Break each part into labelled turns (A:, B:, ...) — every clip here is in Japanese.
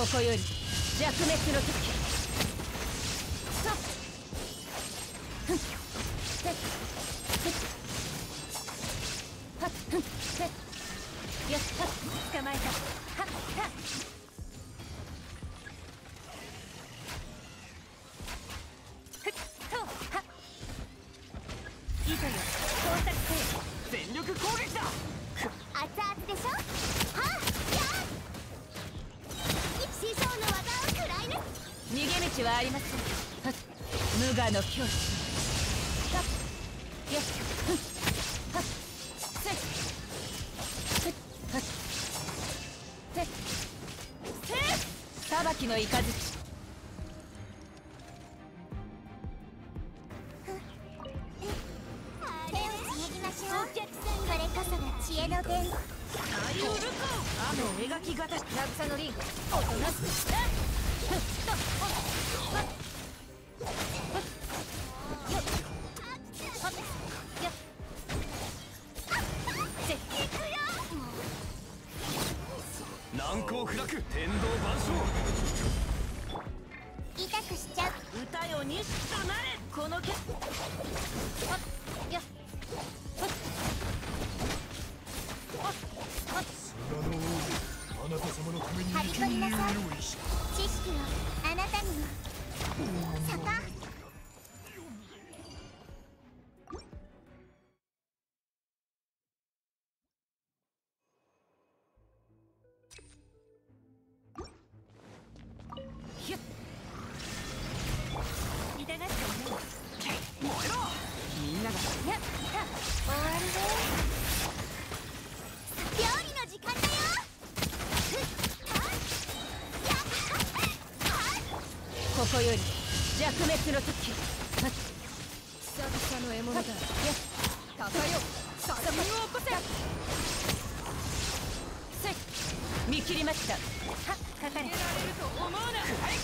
A: こより弱滅の時。さっふんせっはっふんせっよっはっ捕まえた。はっはっふっとはっいざよ到達せよ。全力攻撃だ。
B: 熱々でしょ。はっやっ師匠の技を食らい抜く。
A: 逃げ道はありません。はっ無我の境地。はっよっふんはっせっふっはっせっせっ裁きの雷。
B: 手をつなぎましょう。これこそが知恵の伝。
A: 雨を描きがたし渚のリンおとなしくした。ふっとはっよっはっよっせっいくよ。
C: 難攻不落天道万象。
B: 痛くしちゃう。
A: 歌よにしとなれこのけはっよっはっはっはっ
D: 裏の王であなた様のために
B: 張り込みなさい。
D: 用意した
B: 知識をあなたにも。坂
A: ひゅっ痛がってね。燃えろ。みんながやった終わりで
B: 料理の時間だよ。
A: ここより弱滅の時。はっ久々の獲物だ。やっ高よ作品を起こせ。せっ見切りました。はっかかれ。逃げられると思うな。はい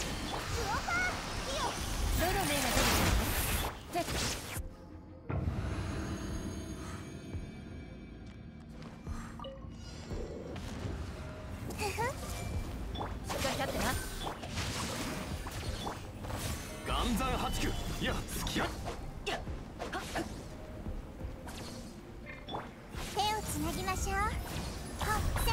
A: どの目が出るかね。せっしっかり立ってな。
C: 岩山八九いや付き合っ
A: やっはっ
B: 手をつなぎましょう。ほっせ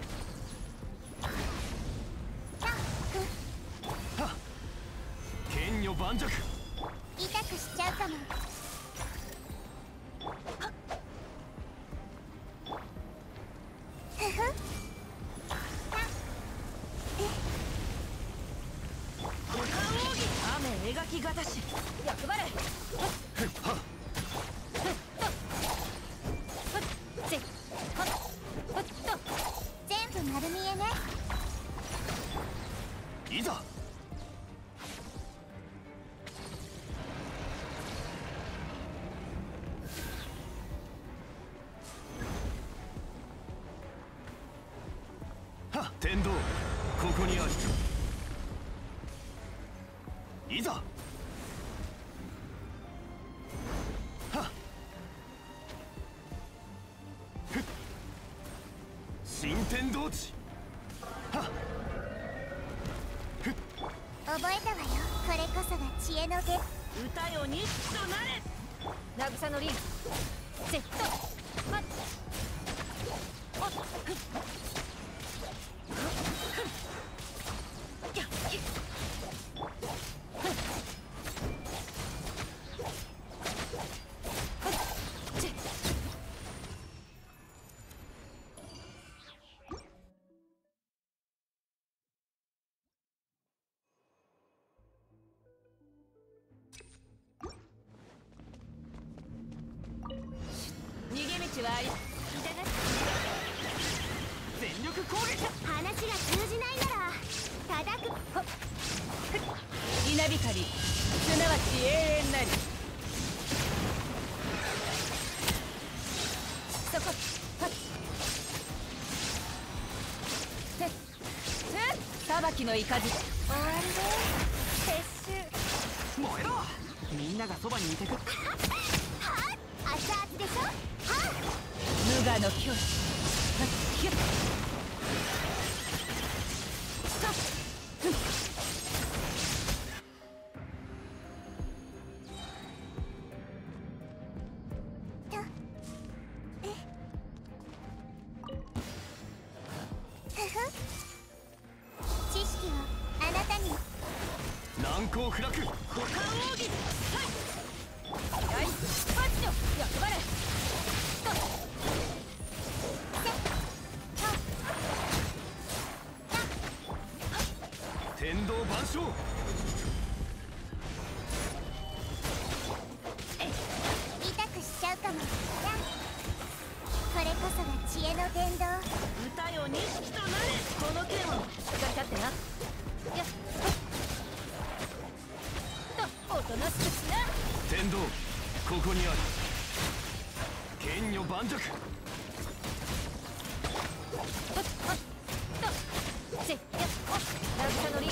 C: は剣女盤石。
B: 痛くしちゃうかも。ふふ
A: 五感奥義雨描きがたし役張れ。
C: はっ
A: せっはっはっと
B: 全部丸見えね。
C: いざ。はっ天道ここにあり。いざ。はっふっ新天道地。はっふっ
B: 覚えたわよ。これこそが知恵の伝。
A: 歌よにしとなれ渚のリンセットまっおっふっやっひっふっふっちっ逃げ道はあり。全力攻撃だ。
B: 話が通じないなら叩く。ほっ
A: 稲光すなわち永遠なり。そこはっせっせっ裁きの雷。終わりで撤収。燃えろ。みんながそばにいてく。
B: はっ熱々でしょ。はっ
A: 無我の境地。はっひゅっさっ
C: 難攻不落。
A: 股間奥義。はい。パッチよ。役割。
C: 天道万象。
B: 痛くしちゃうかも。これこそが知恵の伝道。
A: 歌よ錦となれ。この剣をしっかり立ってな。やっとおとなしくしな。
C: 天道ここにある。剣女盤石。
A: せっやっ渚のり。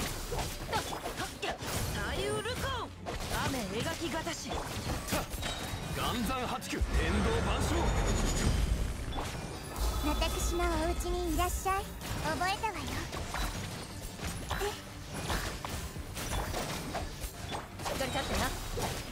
A: 大ウルコン。雨描きがたし。
C: 岩山八九天道万象。
B: 私のお家にいらっしゃい。覚えたわよ。
A: しっかり立ってな。